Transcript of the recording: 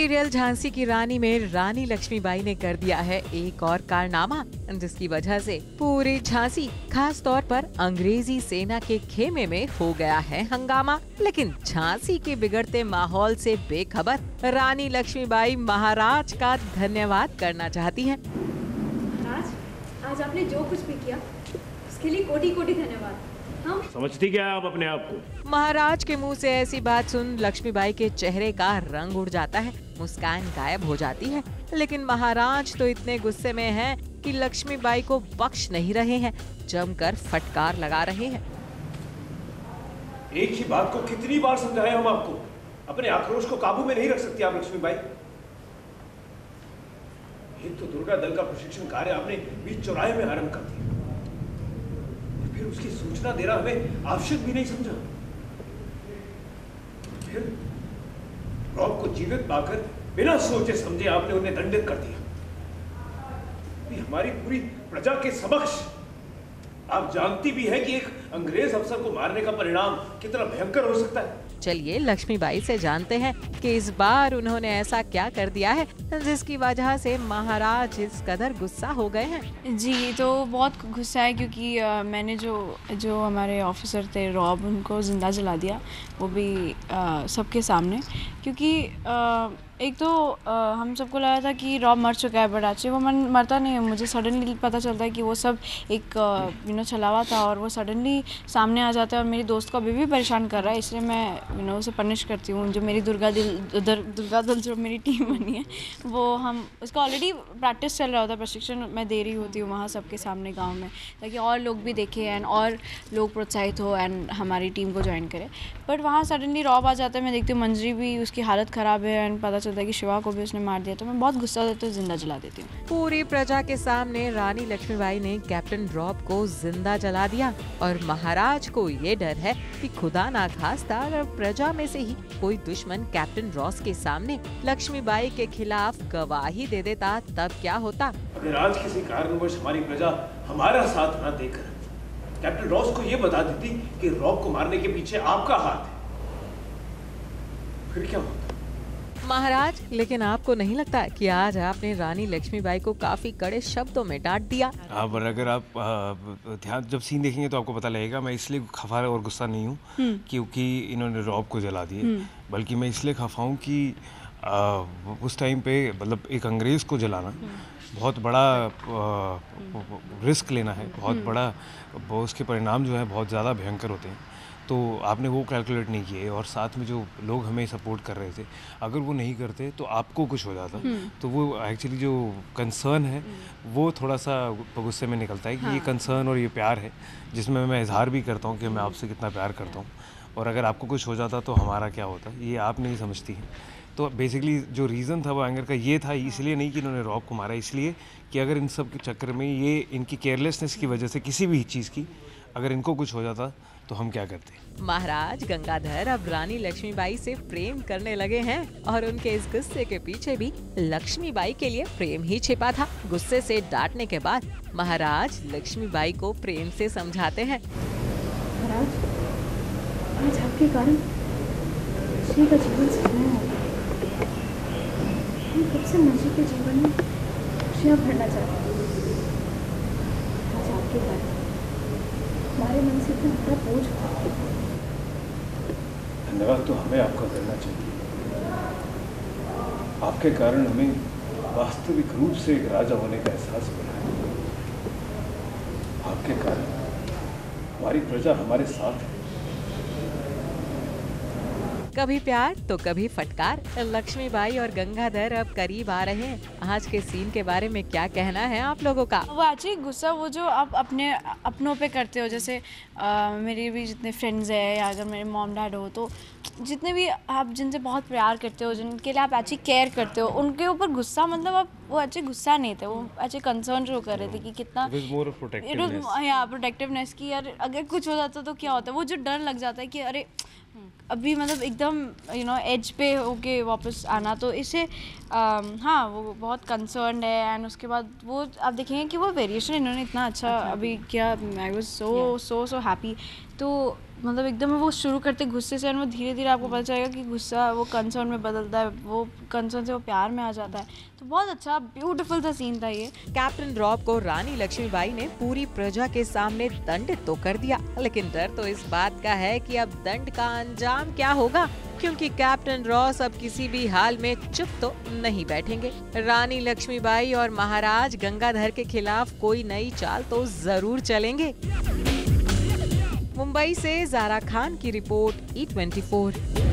Serial Jhansi की रानी में रानी लक्ष्मीबाई ने कर दिया है एक और कारनामा, जिसकी वजह से पूरी झांसी, खास तौर पर अंग्रेजी सेना के खेमे में हो गया है हंगामा। लेकिन झांसी के बिगड़ते माहौल से बेखबर रानी लक्ष्मीबाई महाराज का धन्यवाद करना चाहती हैं। महाराज, आज आपने जो कुछ भी किया उसके लिए कोटि कोटि धन्यवाद। हम समझती क्या है आप अपने आप को? महाराज के मुंह से ऐसी बात सुन लक्ष्मीबाई के चेहरे का रंग उड़ जाता है, मुस्कान गायब हो जाती है। लेकिन महाराज तो इतने गुस्से में हैं कि लक्ष्मीबाई को बख्श नहीं रहे हैं, जमकर फटकार लगा रहे हैं। एक ही बात को कितनी बार समझाएं हम आपको? अपने आक्रोश को काबू में नहीं रख सकती आप लक्ष्मीबाई। एक तो दुर्गा दल का प्रशिक्षण कार्य आपने बीच चौराहे में आरंभ कर दिया, फिर उसकी सूचना देना हमें आवश्यक भी नहीं समझा। फिर रॉब को जीवित पाकर बिना सोचे समझे आपने उन्हें दंडित कर दिया। हमारी पूरी प्रजा के समक्ष आप जानती भी हैं कि एक अंग्रेज अफसर को मारने का परिणाम कितना भयंकर हो सकता है। चलिए लक्ष्मीबाई से जानते हैं कि इस बार उन्होंने ऐसा क्या कर दिया है जिसकी वजह से महाराज इस कदर गुस्सा हो गए हैं। जी, तो बहुत गुस्सा है क्योंकि मैंने जो हमारे ऑफिसर थे रॉब, उनको ज़िंदा जला दिया, वो भी सबके सामने। क्योंकि एक तो हम सबको लगा था कि रॉब मर चुका है, बट एक्चुअली वो मरता नहीं है। मुझे सडनली पता चलता है कि वो सब एक छलावा था और वो सडनली सामने आ जाता है और मेरी दोस्त को अभी भी परेशान कर रहा है। इसलिए मैं उसे पनिश करती हूँ। जो मेरी दुर्गा दल जो मेरी टीम बनी है, वो हम उसका ऑलरेडी प्रैक्टिस चल रहा होता है, प्रशिक्षण मैं दे रही होती हूँ वहाँ सबके सामने गाँव में, ताकि और लोग भी देखें एंड और लोग प्रोत्साहित हो एंड हमारी टीम को ज्वाइन करें। बट वहाँ सडनली रॉब आ जाता है, मैं देखती हूँ मंजरी भी, उसकी हालत ख़राब है एंड पता चलता है कि शिवा को भी उसने मार दिया। तो मैं बहुत गुस्सा होती हूँ, जिंदा जला देती हूँ। पूरी प्रजा के सामने रानी लक्ष्मीबाई ने कैप्टन रॉब को जिंदा जला दिया और महाराज को ये डर है कि खुदा ना खास्ता अगर प्रजा में से ही कोई दुश्मन कैप्टन रॉस के सामने लक्ष्मीबाई के खिलाफ गवाही दे देता तब क्या होता। अगर आज किसी कारणवश हमारी प्रजा हमारा साथ न देकर कैप्टन रॉस को ये बता देती कि रॉब को मारने के पीछे आपका हाथ है, फिर क्या होता? महाराज, लेकिन आपको नहीं लगता कि आज आपने रानी लक्ष्मीबाई को काफी कड़े शब्दों में डांट दिया? हाँ, पर अगर आप ध्यान जब सीन देखेंगे तो आपको पता लगेगा मैं इसलिए खफा और गुस्सा नहीं हूँ क्योंकि इन्होंने रॉब को जला दिए, बल्कि मैं इसलिए खफा हूँ कि उस टाइम पे मतलब एक अंग्रेज़ को जलाना बहुत बड़ा रिस्क लेना है, बहुत बड़ा, उसके परिणाम जो है बहुत ज़्यादा भयंकर होते हैं। तो आपने वो कैलकुलेट नहीं किए और साथ में जो लोग हमें सपोर्ट कर रहे थे, अगर वो नहीं करते तो आपको कुछ हो जाता। तो वो एक्चुअली जो कंसर्न है वो थोड़ा सा गुस्से में निकलता है कि ये कंसर्न और ये प्यार है जिसमें मैं इजहार भी करता हूँ कि मैं आपसे कितना प्यार करता हूँ, और अगर आपको कुछ हो जाता तो हमारा क्या होता, ये आप नहीं समझती हैं। तो बेसिकली जो रीज़न था वो एंगर का ये था, इसलिए नहीं कि इन्होंने रॉब को मारा, इसलिए कि अगर इन सब के चक्कर में ये इनकी केयरलेसनेस की वजह से किसी भी चीज़ की अगर इनको कुछ हो जाता तो हम क्या करते। महाराज गंगाधर अब रानी लक्ष्मीबाई से प्रेम करने लगे हैं और उनके इस गुस्से के पीछे भी लक्ष्मीबाई के लिए प्रेम ही छिपा था। गुस्से से डांटने के बाद महाराज लक्ष्मीबाई को प्रेम से समझाते हैं। महाराज, आज आपके कारण श्री का जीवन सफल हो गया। हम कब से मंजी के जीवन में खुशियाँ भरना चाहते हैं। आज आपके कारण हमारे मन से इतना बड़ा बोझ उठा। धन्यवाद तो हमें आपका करना चाहिए। आपके कारण हमें वास्तविक रूप से एक राजा होने का एहसास मिला है। आपके कारण हमारी प्रजा हमारे साथ है। कभी प्यार तो कभी फटकार। लक्ष्मीबाई और गंगाधर अब करीब आ रहे हैं। आज के सीन के बारे में क्या कहना है आप लोगों का? वो एक्चुअली गुस्सा वो जो आप अपनों पे करते हो, जैसे मेरे भी जितने फ्रेंड्स हैं या अगर मेरे मॉम डैड हो, तो जितने भी आप जिनसे बहुत प्यार करते हो, जिनके लिए आप एक्चुअली केयर करते हो, उनके ऊपर गुस्सा, मतलब आप वो एक्चुअली गुस्सा नहीं थे, वो एक्चुअली कंसर्न शो कर रहे थे कि कितना प्रोटेक्टिवनेस की यार अगर कुछ हो जाता तो क्या होता है। वो जो डर लग जाता है कि अरे अभी मतलब एकदम एज पे होके वापस आना, तो इससे हाँ वो बहुत कंसर्न है। एंड उसके बाद वो आप देखेंगे कि वो वेरिएशन इन्होंने इतना अच्छा अभी किया। I was so happy. तो मतलब एकदम वो शुरू करते गुस्से से और वो धीरे धीरे आपको पता चलेगा कि गुस्सा वो कंसर्न में बदलता है, वो कंसर्न से वो प्यार में आ जाता है। तो बहुत अच्छा ब्यूटीफुल सा सीन था ये। कैप्टन रॉब को रानी लक्ष्मीबाई ने पूरी प्रजा के सामने दंडित तो कर दिया, लेकिन डर तो इस बात का है कि अब दंड का अंजाम क्या होगा, क्योंकि कैप्टन रॉस अब किसी भी हाल में चुप तो नहीं बैठेंगे। रानी लक्ष्मीबाई और महाराज गंगाधर के खिलाफ कोई नई चाल तो जरूर चलेंगे। मुंबई से ज़ारा खान की रिपोर्ट E24।